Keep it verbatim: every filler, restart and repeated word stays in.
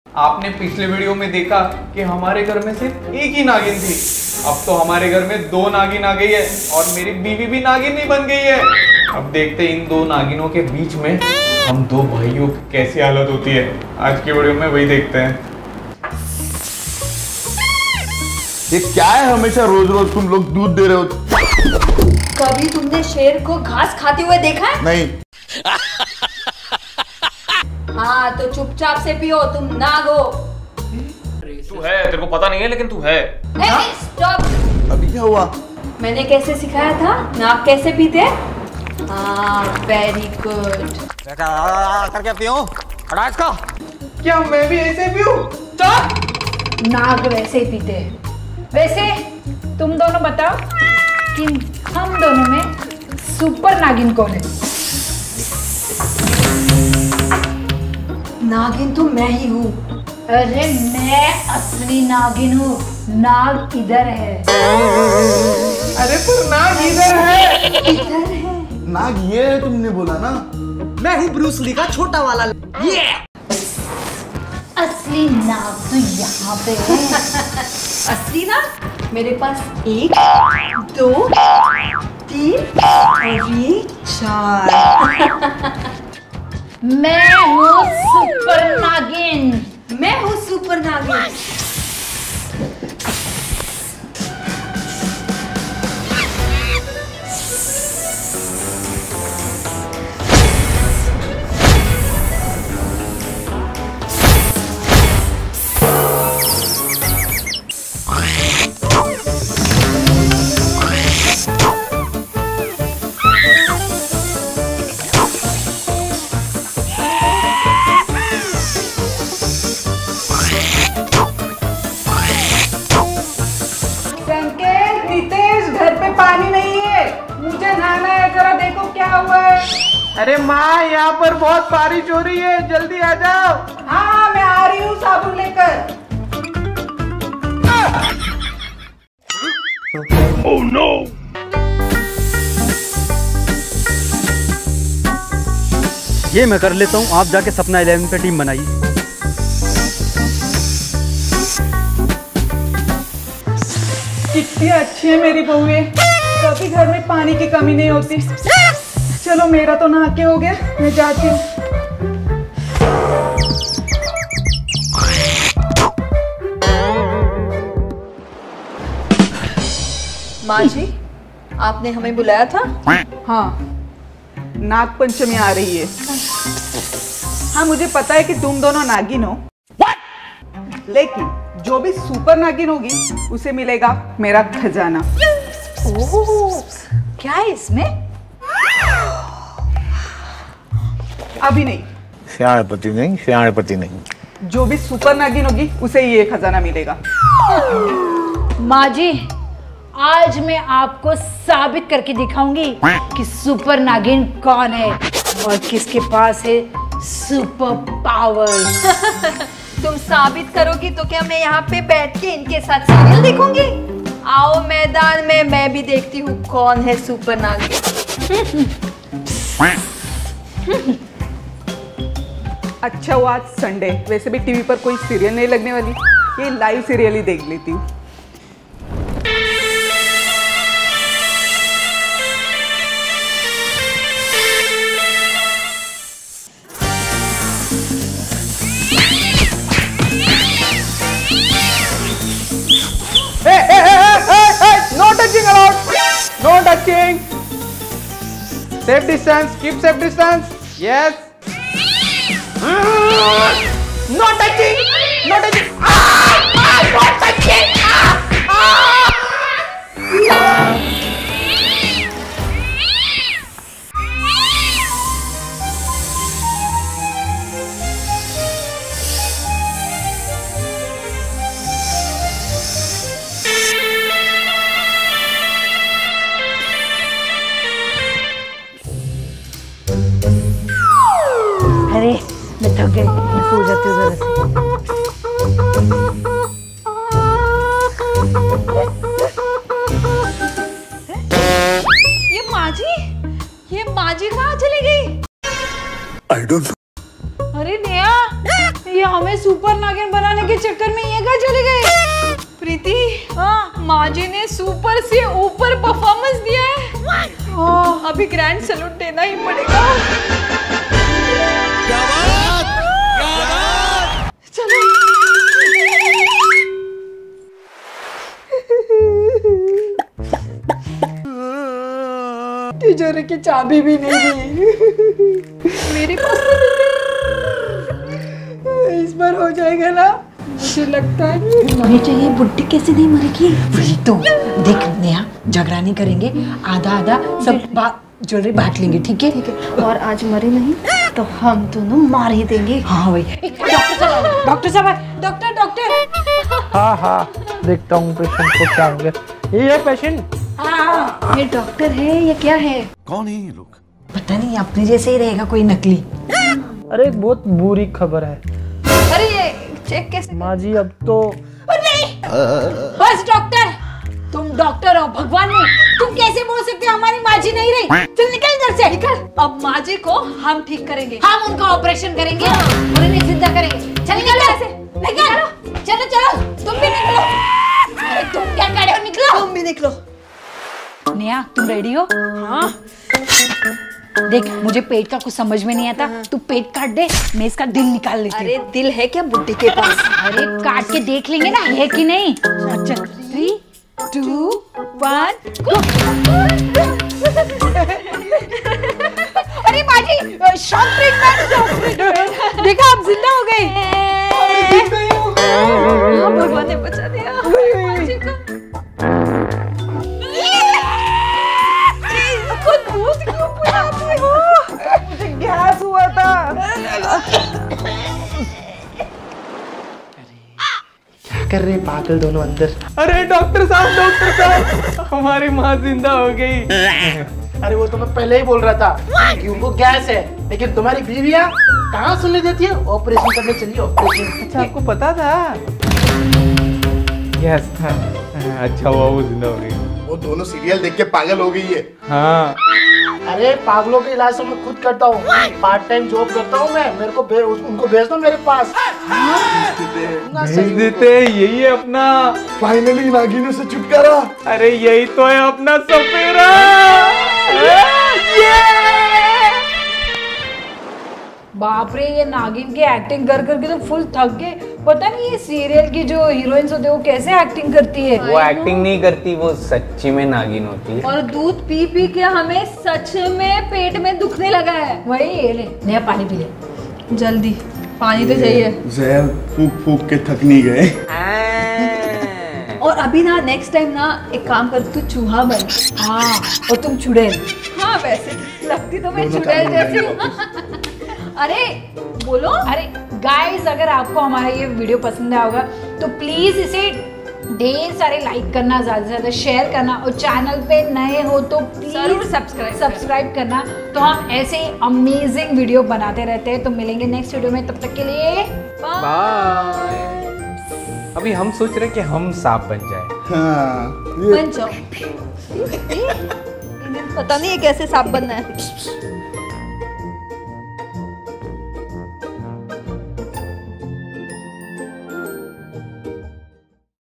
आपने पिछले वीडियो में देखा कि हमारे घर में सिर्फ एक ही नागिन थी, अब तो हमारे घर में दो नागिन आ गई है और मेरी बीवी भी नागिन ही बन गई है। अब देखते हैं इन दो नागिनों के बीच में हम दो भाइयों की कैसी हालत होती है। आज की वीडियो में वही देखते हैं। ये क्या है, हमेशा रोज रोज तुम लोग दूध दे रहे हो? कभी तुमने शेर को घास खाते हुए देखा है? नहीं। हाँ तो चुपचाप से पियो, तुम नाग हो। तू है, तेरे को पता नहीं है लेकिन तू है। स्टॉप। अभी क्या हुआ? मैंने कैसे सिखाया था नाग कैसे पीते? हाँ वेरी गुड। करके पियो हटा इसको। क्या मैं भी ऐसे पीऊं? चल। नाग वैसे ही पीते हैं। वैसे तुम दोनों बताओ कि हम दोनों में सुपर नागिन कौन है? नागिन तो मैं ही हूँ। अरे मैं असली नागिन हूँ, नाग इधर है। अरे पर नाग इधर है। इधर है। नाग ये है, तुमने बोला ना। मैं हूँ ब्रूस ली का छोटा वाला। ये असली नाग तो यहाँ पे है। असली नाग मेरे पास एक, दो, तीन और ये चार। मैं हूँ सुपर नागिन। मैं हूँ सुपर नागिन। पानी नहीं है, मुझे नहाना है, जरा देखो क्या हुआ है। अरे माँ, यहाँ पर बहुत बारिश हो रही है, जल्दी आ जाओ। हाँ मैं आ रही हूँ साबुन लेकर। Oh no. ये मैं कर लेता हूँ, आप जाके सपना इलेवन पे टीम बनाइए। कितनी अच्छी है मेरी बहुएं, कभी घर में पानी की कमी नहीं होती। चलो मेरा तो नहा के हो गया, मैं जाती हूँ। माँ जी, आपने हमें बुलाया था? हाँ, नाग पंचमी आ रही है। हाँ मुझे पता है कि तुम दोनों नागिन हो, लेकिन जो भी सुपर नागिन होगी उसे मिलेगा मेरा खजाना। ओह, क्या है इसमें? अभी नहीं, श्याणपति नहीं, श्याणपति नहीं। जो भी सुपर नागिन होगी उसे ये खजाना मिलेगा। माँ जी, आज मैं आपको साबित करके दिखाऊंगी कि सुपर नागिन कौन है और किसके पास है सुपर पावर। तुम साबित करोगी तो क्या मैं यहाँ पे बैठ के इनके साथ सीरियल देखूंगी? आओ मैदान में, मैं भी देखती हूँ कौन है सुपर नागिन। अच्छा हुआ आज संडे, वैसे भी टीवी पर कोई सीरियल नहीं लगने वाली, ये लाइव सीरियल ही देख लेती हूँ। Hey, hey, hey, hey, hey, hey! No touching allowed! No touching! Safe distance, keep safe distance. Yes. No touching! No touching! Ah! Ah! No touching! Ah! Ah! अरे मैं थक गई, मैं सो जाती हूँ जरा से। ये माँ जी, ये माँ जी कहाँ चली गई? I don't know. अरे नेहा, ये हमें सुपर नागिन माँ जी ने सुपर से ऊपर परफॉर्मेंस दिया है। हाँ, अभी ग्रैंड सैल्यूट देना ही पड़ेगा। चलो। तिजोरी की चाबी भी नहीं दी। मेरे पास इस बार हो जाएगा ना, मुझे लगता है। होनी चाहिए। बुड्ढी कैसे नहीं मरेगी? वही तो देख नेहा, झगड़ा नहीं करेंगे, आधा आधा सब ज्वेलरी बांट लेंगे, ठीक है? ठीक है। और आज मरे नहीं तो हम दोनों मार ही देंगे। हाँ वही। डॉक्टर साहब, डॉक्टर साहब, डॉक्टर डॉक्टर। हाँ हाँ, देखता हूँ पेशेंट को क्या हो गया। ये है पेशेंट। हाँ, ये डॉक्टर है या क्या है? कौन है ये लोग? पता नहीं, अपने जैसे ही रहेगा कोई नकली। अरे एक बहुत बुरी खबर है अरे ये चेक कैसे? माँ जी, अब तो बस डॉक्टर, तुम डॉक्टर हो, भगवान नहीं। तुम कैसे बोल सकते हो हमारी माँ जी नहीं रही? चल निकल इधर से, निकल। अब माँ जी को हम ठीक करेंगे। हम उनका ऑपरेशन करेंगे और इन्हें जिंदा करेंगे। चल निकल इधर से, निकल। चलो चलो, तुम भी निकलो। अरे तुम क्या खड़े हो, निकलो। तुम भी निकलो। नेहा, तुम रेडी हो? हाँ। देख, मुझे पेट का कुछ समझ में नहीं आता, तू पेट काट दे, मैं इसका दिल निकाल लेती हूँ। अरे दिल है क्या बुड्ढी के पास? अरे काट के देख लेंगे ना, है कि नहीं? अच्छा, थ्री टू वन गो। अरे माँ जी, शॉक ट्रीटमेंट। देखा, आप जिंदा हो गई। हाँ, भगवान ने बचा दिया माँ जी को। खुद मुंह से क्यों बुलाते हो? मुझे गैस हुआ था। क्या कर रहे हैं पागल दोनों अंदर? अरे डॉक्टर साहब, डॉक्टर साहब, हमारी माँ जिंदा हो गई। अरे वो तो मैं पहले ही बोल रहा था कि उनको गैस है, लेकिन तुम्हारी बीवियाँ कहाँ सुनने देती है? ऑपरेशन करने चलिए, ऑपरेशन। अच्छा, आपको पता था? यस था। अच्छा हुआ वो जिंदा हो गई। वो दोनों सीरियल देख के पागल हो गई है। हाँ। अरे पागलों के इलाज तो मैं खुद करता हूँ, पार्ट टाइम जॉब करता हूँ मैं। मेरे को भे, उनको भेज दो मेरे पास। ना भेज सही देते, यही है अपना। फाइनली नागिनों से छुटकारा। अरे यही तो है अपना सपेरा। बाप रे, ये नागिन की एक्टिंग कर करके तो फुल थक गए। पता नहीं ये सीरियल की जो हीरोइंस होती है वो कैसे एक्टिंग करती है। वो एक्टिंग नहीं करती, वो सच्ची में नागिन होती है। और दूध पी पी के हमें सच में पेट में दुखने लगा है। वही, ये ले, नया पानी पी ले जल्दी, पानी तो चाहिए। जहर फूक फूक के थक नहीं गए। और अभी ना नेक्स्ट टाइम ना एक काम कर, तू चूहा बन। हाँ, और तुम चुड़ैल। हाँ, वैसे लगती तो मैं चुड़ैल जैसी हूँ। अरे बोलो। अरे गाइस, अगर आपको हमारा ये वीडियो पसंद आया होगा तो प्लीज इसे ढेर सारे लाइक करना, ज्यादा से ज्यादा शेयर करना, और चैनल पे नए हो तो प्लीज जरूर सब्सक्राइब सब्सक्राइब करना। तो हम ऐसे ही अमेजिंग वीडियो बनाते रहते हैं। तो मिलेंगे नेक्स्ट वीडियो में, तब तक के लिए बाय। अभी हम सोच रहे कि हम सांप बन जाए। हाँ, बन जाओ। इन्हें पता नहीं है कैसे सांप बनना है।